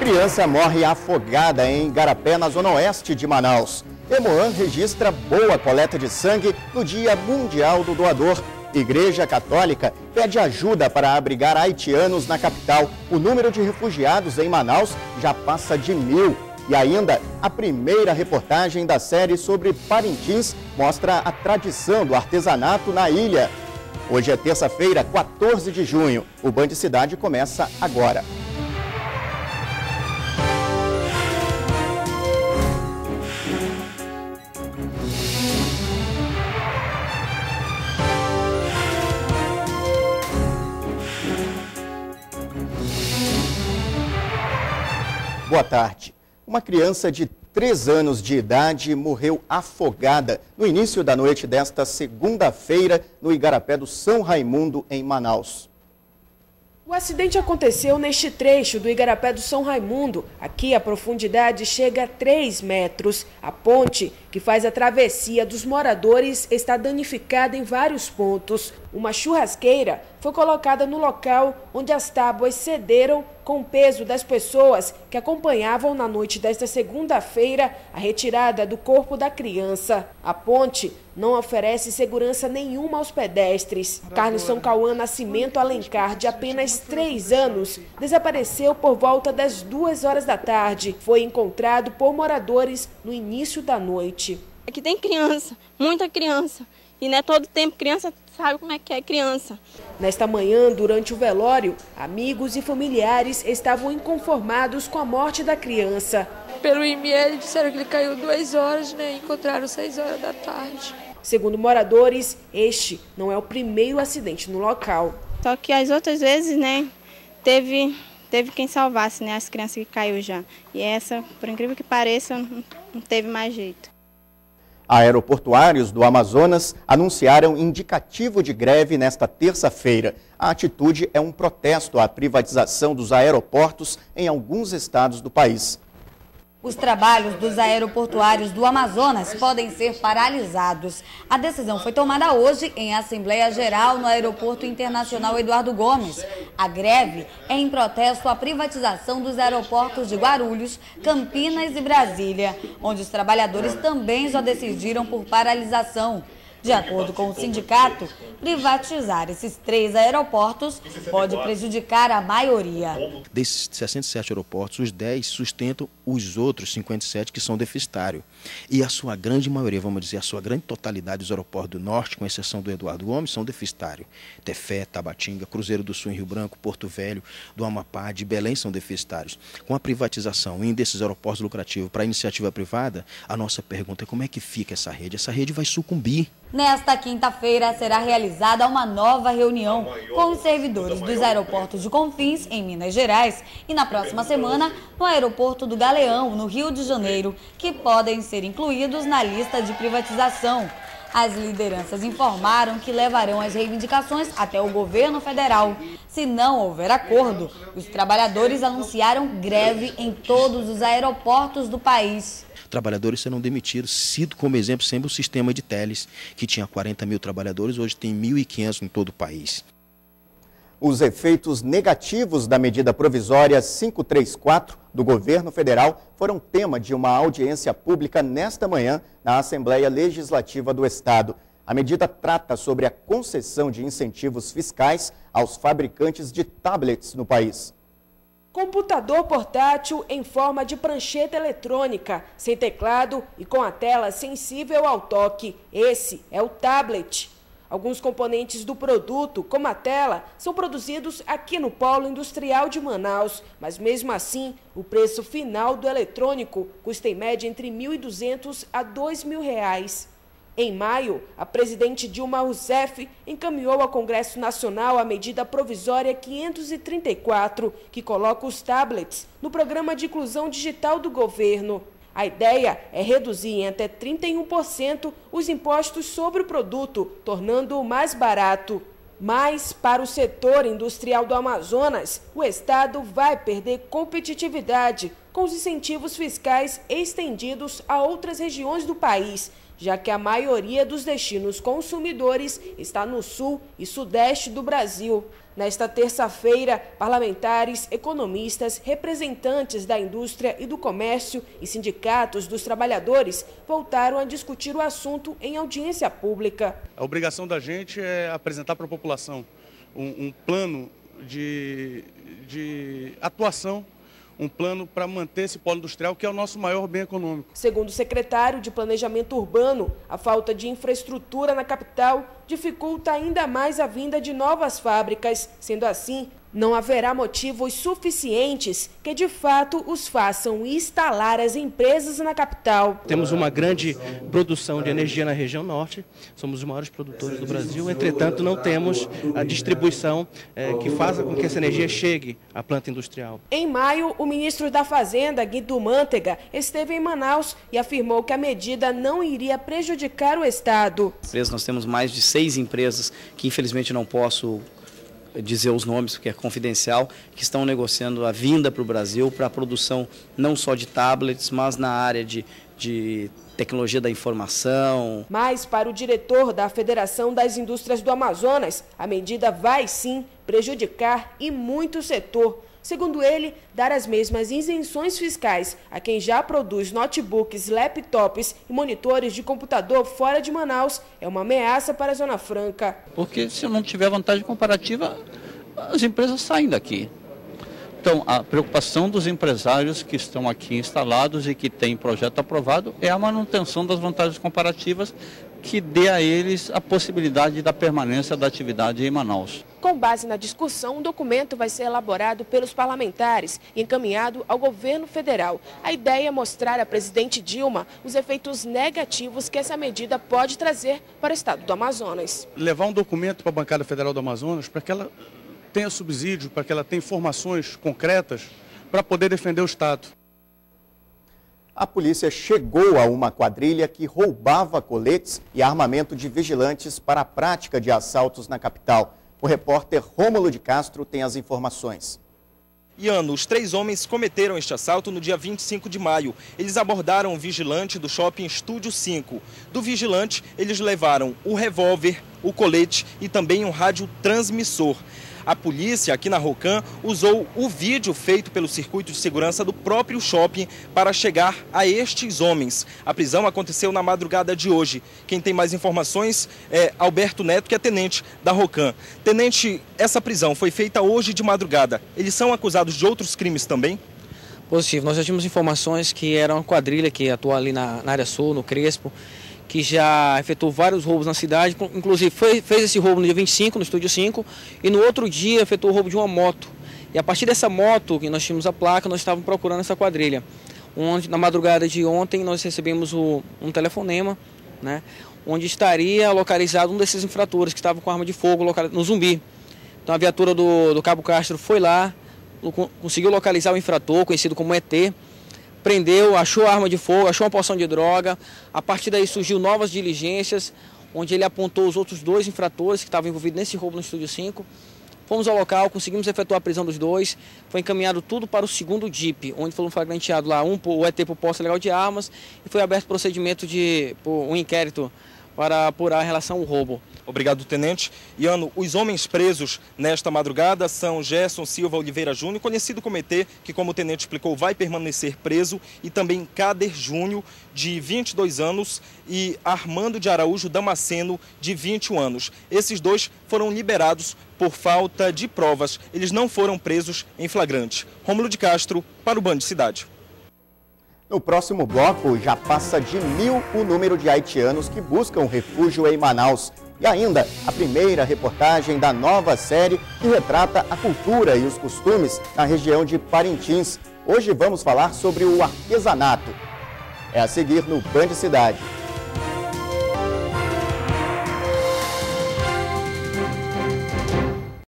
Criança morre afogada em Igarapé, na zona oeste de Manaus. Hemoan registra boa coleta de sangue no Dia Mundial do Doador. Igreja Católica pede ajuda para abrigar haitianos na capital. O número de refugiados em Manaus já passa de 1000. E ainda, a primeira reportagem da série sobre Parintins mostra a tradição do artesanato na ilha. Hoje é terça-feira, 14 de junho. O Band Cidade começa agora. Boa tarde. Uma criança de 3 anos de idade morreu afogada no início da noite desta segunda-feira no Igarapé do São Raimundo, em Manaus. O acidente aconteceu neste trecho do Igarapé do São Raimundo. Aqui a profundidade chega a 3 metros. A ponte, que faz a travessia dos moradores, está danificada em vários pontos. Uma churrasqueira foi colocada no local onde as tábuas cederam com o peso das pessoas que acompanhavam na noite desta segunda-feira a retirada do corpo da criança. A ponte não oferece segurança nenhuma aos pedestres. Carlos São Cauã Nascimento Alencar, de apenas 3 anos, desapareceu por volta das 2 horas da tarde. Foi encontrado por moradores no início da noite. Aqui tem criança, muita criança. E não é todo tempo criança sabe como é que é criança. Nesta manhã, durante o velório, amigos e familiares estavam inconformados com a morte da criança. Pelo IML disseram que ele caiu 2 horas, né? Encontraram 6 horas da tarde. Segundo moradores, este não é o primeiro acidente no local. Só que as outras vezes, né, teve quem salvasse, né, as crianças que caiu já. E essa, por incrível que pareça, não teve mais jeito. Aeroportuários do Amazonas anunciaram indicativo de greve nesta terça-feira. A atitude é um protesto à privatização dos aeroportos em alguns estados do país. Os trabalhos dos aeroportuários do Amazonas podem ser paralisados. A decisão foi tomada hoje em Assembleia Geral no Aeroporto Internacional Eduardo Gomes. A greve é em protesto à privatização dos aeroportos de Guarulhos, Campinas e Brasília, onde os trabalhadores também já decidiram por paralisação. De acordo com o sindicato, privatizar esses 3 aeroportos pode prejudicar a maioria. Desses 67 aeroportos, os 10 sustentam os outros 57 que são deficitários. E a sua grande maioria, vamos dizer, a sua grande totalidade dos aeroportos do Norte, com exceção do Eduardo Gomes, são deficitários. Tefé, Tabatinga, Cruzeiro do Sul em Rio Branco, Porto Velho, do Amapá, de Belém são deficitários. Com a privatização indo desses aeroportos lucrativos para a iniciativa privada, a nossa pergunta é como é que fica essa rede? Essa rede vai sucumbir. Nesta quinta-feira será realizada uma nova reunião com os servidores dos aeroportos de Confins, em Minas Gerais, e na próxima semana no aeroporto do Galeão, no Rio de Janeiro, que podem ser incluídos na lista de privatização. As lideranças informaram que levarão as reivindicações até o governo federal. Se não houver acordo, os trabalhadores anunciaram greve em todos os aeroportos do país. Trabalhadores serão demitidos, cito como exemplo sempre o sistema de Teles, que tinha 40 mil trabalhadores, hoje tem 1.500 em todo o país. Os efeitos negativos da medida provisória 534 do governo federal foram tema de uma audiência pública nesta manhã na Assembleia Legislativa do Estado. A medida trata sobre a concessão de incentivos fiscais aos fabricantes de tablets no país. Computador portátil em forma de prancheta eletrônica, sem teclado e com a tela sensível ao toque. Esse é o tablet. Alguns componentes do produto, como a tela, são produzidos aqui no Polo Industrial de Manaus, mas mesmo assim, o preço final do eletrônico custa em média entre R$ 1.200 a R$ 2.000. Em maio, a presidente Dilma Rousseff encaminhou ao Congresso Nacional a medida provisória 534, que coloca os tablets no Programa de Inclusão Digital do governo. A ideia é reduzir em até 31% os impostos sobre o produto, tornando-o mais barato. Mas, para o setor industrial do Amazonas, o Estado vai perder competitividade com os incentivos fiscais estendidos a outras regiões do país. já que a maioria dos destinos consumidores está no sul e sudeste do Brasil. Nesta terça-feira, parlamentares, economistas, representantes da indústria e do comércio e sindicatos dos trabalhadores voltaram a discutir o assunto em audiência pública. A obrigação da gente é apresentar para a população um plano de atuação, um plano para manter esse polo industrial, que é o nosso maior bem econômico. Segundo o secretário de Planejamento Urbano, a falta de infraestrutura na capital dificulta ainda mais a vinda de novas fábricas. Sendo assim, não haverá motivos suficientes que de fato os façam instalar as empresas na capital. Temos uma grande produção de energia na região norte, somos os maiores produtores do Brasil, entretanto não temos a distribuição que faça com que essa energia chegue à planta industrial. Em maio, o ministro da Fazenda, Guido Mantega, esteve em Manaus e afirmou que a medida não iria prejudicar o Estado. Nós temos mais de 6 empresas que infelizmente não posso dizer os nomes, porque é confidencial, que estão negociando a vinda para o Brasil para a produção não só de tablets, mas na área de tecnologia da informação. Mas para o diretor da Federação das Indústrias do Amazonas, a medida vai sim prejudicar e muito o setor. Segundo ele, dar as mesmas isenções fiscais a quem já produz notebooks, laptops e monitores de computador fora de Manaus é uma ameaça para a Zona Franca. Porque se não tiver vantagem comparativa, as empresas saem daqui. Então, a preocupação dos empresários que estão aqui instalados e que têm projeto aprovado é a manutenção das vantagens comparativas que dê a eles a possibilidade da permanência da atividade em Manaus. Com base na discussão, um documento vai ser elaborado pelos parlamentares e encaminhado ao governo federal. A ideia é mostrar à presidente Dilma os efeitos negativos que essa medida pode trazer para o estado do Amazonas. Levar um documento para a bancada federal do Amazonas para que ela tenha subsídio, para que ela tenha informações concretas para poder defender o estado. A polícia chegou a uma quadrilha que roubava coletes e armamento de vigilantes para a prática de assaltos na capital. O repórter Rômulo de Castro tem as informações. Os 3 homens cometeram este assalto no dia 25 de maio. Eles abordaram o vigilante do shopping Estúdio 5. Do vigilante, eles levaram o revólver, o colete e também um radiotransmissor. A polícia aqui na Rocan usou o vídeo feito pelo circuito de segurança do próprio shopping para chegar a estes homens. A prisão aconteceu na madrugada de hoje. Quem tem mais informações é Alberto Neto, que é tenente da Rocan. Tenente, essa prisão foi feita hoje de madrugada. Eles são acusados de outros crimes também? Positivo. Nós já tínhamos informações que era uma quadrilha que atua ali na área sul, no Crespo, que já efetuou vários roubos na cidade, inclusive fez esse roubo no dia 25, no Estúdio 5, e no outro dia efetuou o roubo de uma moto. E a partir dessa moto, que nós tínhamos a placa, nós estávamos procurando essa quadrilha. Onde, na madrugada de ontem, nós recebemos um telefonema, né, onde estaria localizado um desses infratores que estava com arma de fogo no Zumbi. Então a viatura do Cabo Castro foi lá, conseguiu localizar o infrator, conhecido como ET, prendeu, achou a arma de fogo, achou uma porção de droga. A partir daí surgiu novas diligências, onde ele apontou os outros 2 infratores que estavam envolvidos nesse roubo no Estúdio 5. Fomos ao local, conseguimos efetuar a prisão dos 2. Foi encaminhado tudo para o segundo DIP, onde foi flagranteado lá o ET por posse ilegal de armas e foi aberto procedimento um inquérito para apurar a relação ao roubo. Obrigado, tenente. Os homens presos nesta madrugada são Gerson Silva Oliveira Júnior, conhecido como ET, que, como o tenente explicou, vai permanecer preso, e também Cader Júnior, de 22 anos, e Armando de Araújo Damasceno, de 21 anos. Esses 2 foram liberados por falta de provas. Eles não foram presos em flagrante. Rômulo de Castro, para o Band Cidade. No próximo bloco, já passa de 1000 o número de haitianos que buscam refúgio em Manaus. E ainda, a primeira reportagem da nova série que retrata a cultura e os costumes na região de Parintins. Hoje vamos falar sobre o artesanato. É a seguir no Band Cidade.